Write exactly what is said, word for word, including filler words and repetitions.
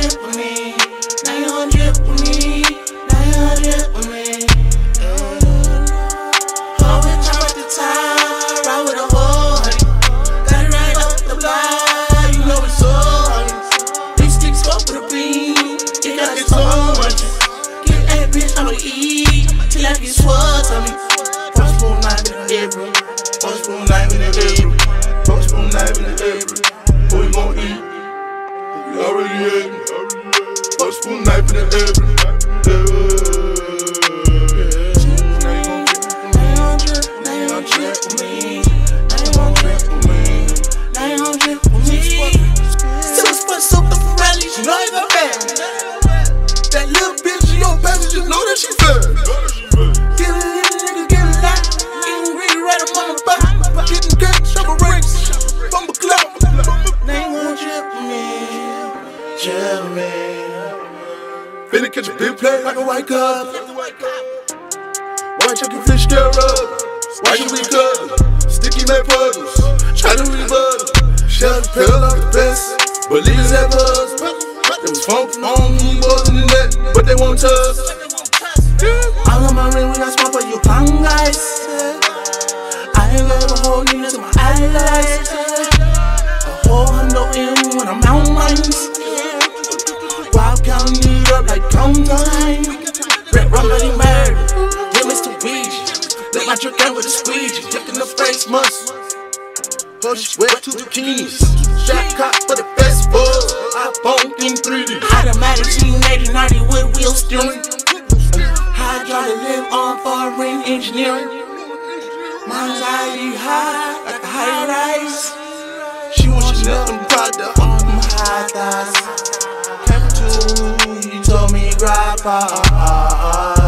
drip with me. Now you gon' drip with me. Now you gon' drip with me. Always top at the top, ride with a whole honey. Got it right up the block, you know it's so honey. These sticks go for the beam, it got it so much. Get that bitch, I'ma eat till I get swole on me. One spoon knife in the apron, one spoon knife in the apron, one spoon knife in the apron. What we gon' eat? We already ate it. One spoon knife in the apron. You know I got bad. That little bitch, you don't pass it, just know that she fed. Get a little nigga, get a lot. Eating greedy right up on the back. Getting cake, shovel rings, bumper clout. They ain't gon' drip me, drip me. Finna catch a big play like a white cup. White chicken fish scare up. White should we cut? Sticky make puddles. Try to rebuttal. Shell the pill like the best. Believe it's that buzz. It was funkin' on me, boys in the net, but they won't touch. All of my ring, we got smart for you clown guys. I ain't got a whole nigga to my eyelids. A whole hundo in when I'm out mines. Wild counting it up like count time. Red rum, bloody murder. Yeah, Mister Ouija. Let my trick out with a squeegee. Dick in the face, must. Hush, wet two bikinis. Strap cop for the festival. iPhone in three D. Automatic eighty ninety with wheel steering. Hydraulic live on foreign engineering. My anxiety high like a high rise. She wants Chanel and Prada on them high thighs. Capital, he told me grab her.